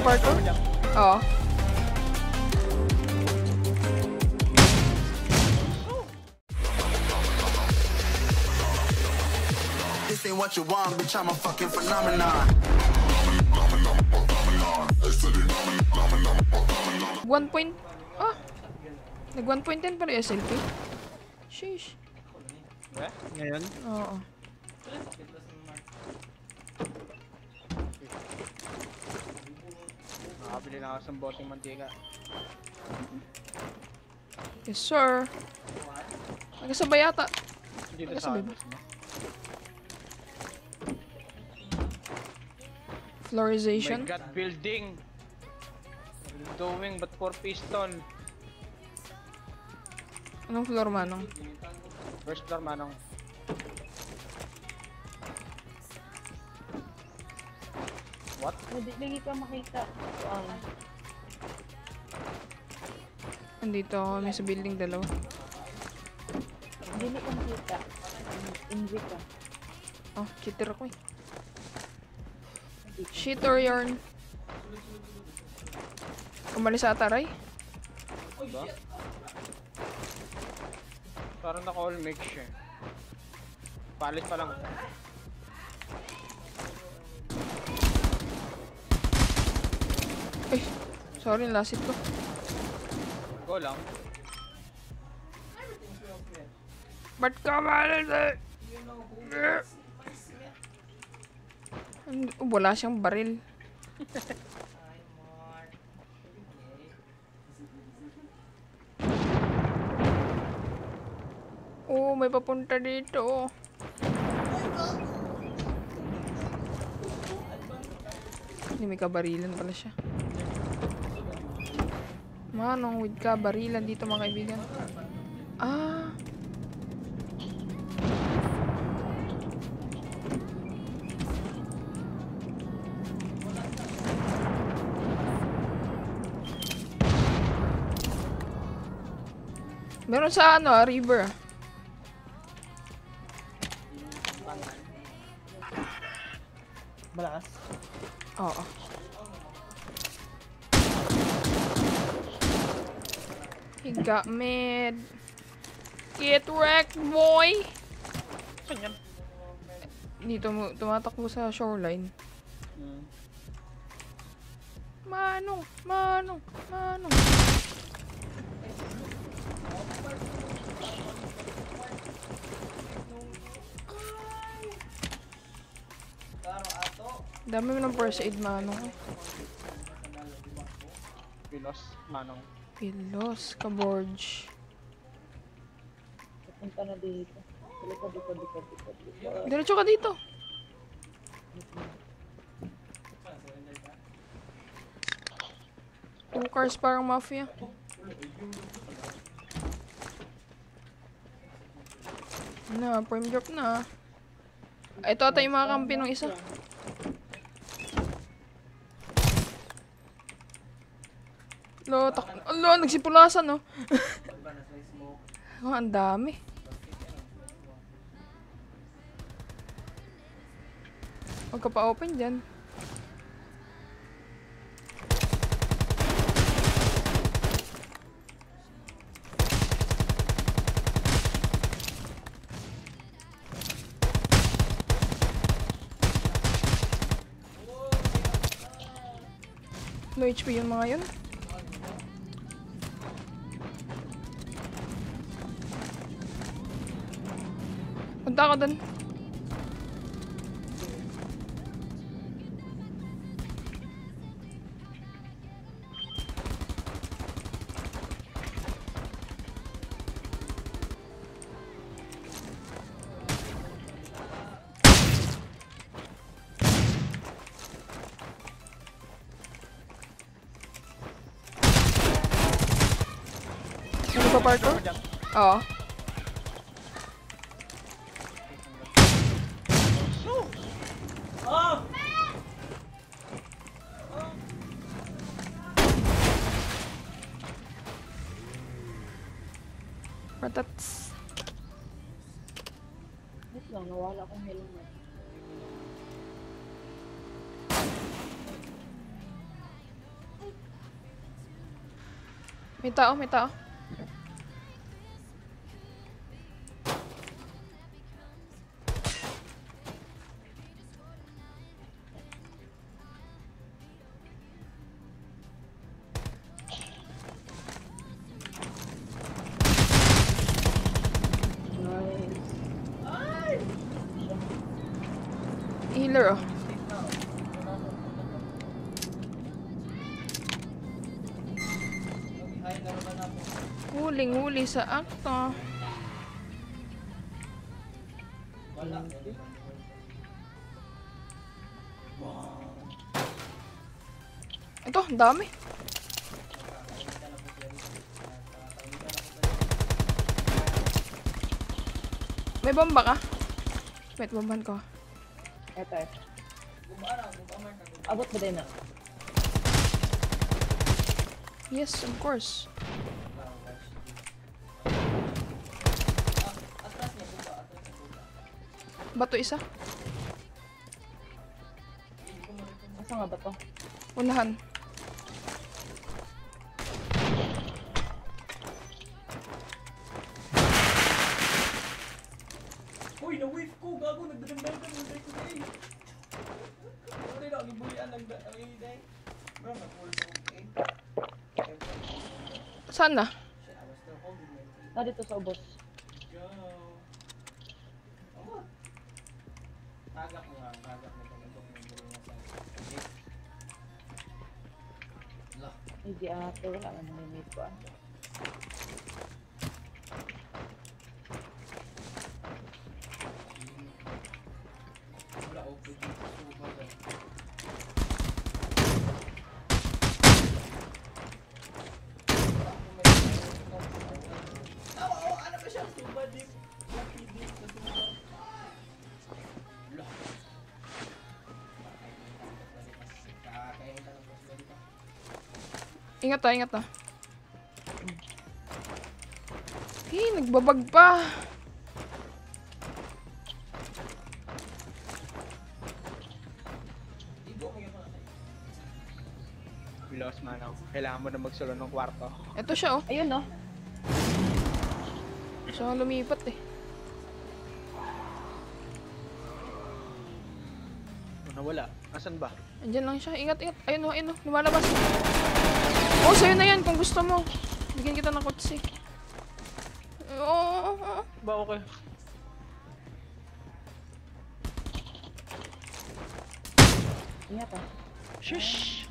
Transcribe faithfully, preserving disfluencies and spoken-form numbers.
Nagpa-parkour? Oo. This ain't what you want, bitch, I'm a fucking phenomenon. One point... Ah! Nag one point ten pa rin S L P. Sheesh. Eh? Ngayon? Oo. Nakabili na ako sa boteng mantika. Yes, sir. Nagkasabay yata. Dito sa Nagkasabay ba? akin. No? Florization. My God, building! Doing but for piston. Anong floor, Manong? First floor, Manong. What? Hindi lagi ka makita. Um, Andito kami sa building dalawa. Hindi ka makita. Envy ka. Oh, cheater ako eh. Cheater yarn. Umalis sa ataray. Diba? Parang naka-all mix siya. Palit pa lang. Ay, sorry, lasit ko. Go lang. Ba't ka malis eh? Oh, wala siyang baril. Oh, may papunta dito. Hindi, may kabarilan pala siya. Manong with kabarilan dito, mga kaibigan. Ah. Meron sa ano, ah, river. Malakas? Oo. He got mad. Get wrecked, boy! Saan yan? Dito mo, tumatakbo sa shoreline. Hmm. Manong! Manong! Manong! Dami mo ng first aid, Manong. Pilos, Manong. Pilos, kaborge. Punta na dito. Likod, likod, likod, likod, likod. Diretso ka dito. Two cars parang mafia. Na, prime drop na. Ito ata yung mga kampi ng isa. Lo, tak... Lo, nagsipulasan, no? Oh, ang dami. Huwag ka pa open dyan. No H P yung mga yun. Punta ako dun. Ano pa parkour? Oo. Patats. Wait lang, nawala akong helmet. May tao, may tao. Nice. Healer, oh. Huling-huli sa akta. Ito, ang dami. May bomba ka? Wait, bomban ko. Eto, eto. Abot ba din na? Yes, of course. Bato isa. Asa nga ba to? Unahan. Uy, na-wave ko! Gago! Nagdadamdam ka! Nagday ko na eh! Sorry na, gibulian lang da... Ang iday. Bro, nag-hold mo okay? Saan na? Shit, I was still holding my team. Na dito sa ubos. Go! Oh! Tagak mo nga, tagak mo kung itong nandun nga sa... Okay. Lah. Hindi ate, wala nga namimit ko ah. Wala, open dito. Suba ka. Awa, awa, ano ba siya? Suba deep. Lucky deep na suba. Lah. Kakain ka ng crossbow dito. Ingat na, ingat na. Eh, nagbabag pa. We lost man ako. Kailangan mo na magsulo ng kwarto. Ito siya, oh. Ayun no. Siya nga lumipat, eh. Oh, nawala. Asan ba? Andyan lang siya. Ingat, ingat. Ayun, oh, ayun, oh. Lumalabas. Oh, sa'yo na yan kung gusto mo. Bigyan kita ng kotse. Oo, oo, oo. Ba okay? Ingat ah. Shush!